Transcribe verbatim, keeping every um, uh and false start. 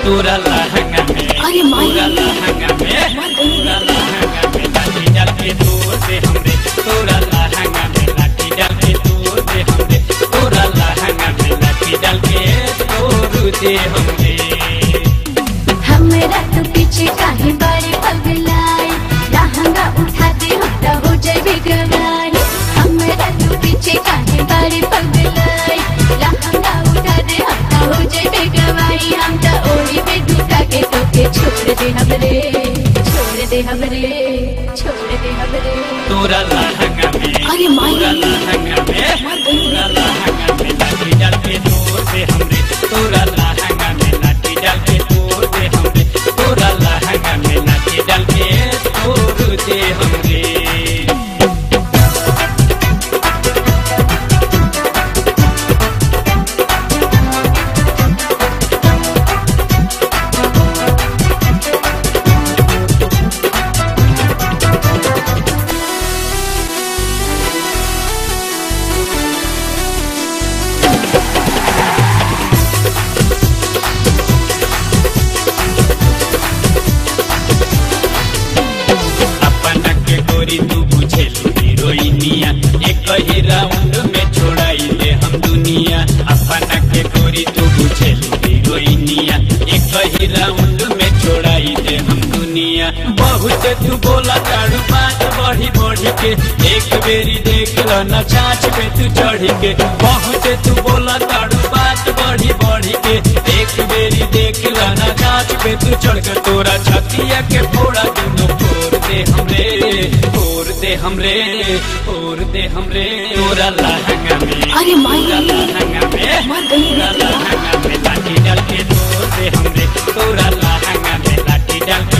तोरा लहंगा में, अरे माई तोरा लहंगा में, तोरा लहंगा में लाठी डाल के तोड़ दे हमरे, तोरा लहंगा में लाठी डाल के तोड़ दे हमरे, तोरा लहंगा में लाठी डाल के तोड़ दे हमरे। हमरा तो पीछे काहे बारे पगलाई, लहंगा उठा दे हम तो हो जाए गवाई। हमरा तो पीछे काहे बारे पगलाई, लहंगा उठा दे हम तो हो जाए गवाई। हम तो ओढ़ी पे ढूंढा के तो के छोड़ दे हमरे, छोड़ दे हमरे, छोड़ दे हमरे। तोरा लहंगा में, अरे माई तोरा लहंगा में, तोरा लहंगा में लाठी डाल के तोड़ दे हमरे, तोरा लहंगा में लाठी डाल के तोड़ दे हमरे, तोरा लहंगा में लाठी डाल के तोड़ दे हमरे। तू बुझेलू हीरोइनिया, एक ही राउंड में छोड़ाई दे हम दुनिया। अपना के गोरी तू बुझेलू हीरोइनिया, एक ही राउंड में छोड़ाई दे हम दुनिया। बहुत तू बोला ताड़ू बात बढ़ी बढ़ी के, एक बेरी देख लो न छाछ पे तू चढ़ी के। बहुत तू बोला ताड़ू बात बढ़ी बढ़ी के, एक बेरी देख लो न छाछ पे तू चढ़ के। तोरा छतिया के फोड़ा दूनो फोड़ दे हमरे, फोड़ दे हमरे, फोड़ दे हमरे। तोरा लहंगा में, अरे माई तोरा लहंगा में, तोरा लहंगा में लाठी डाल के तोड़ दे हमरे, तोरा लहंगा में लाठी डाल के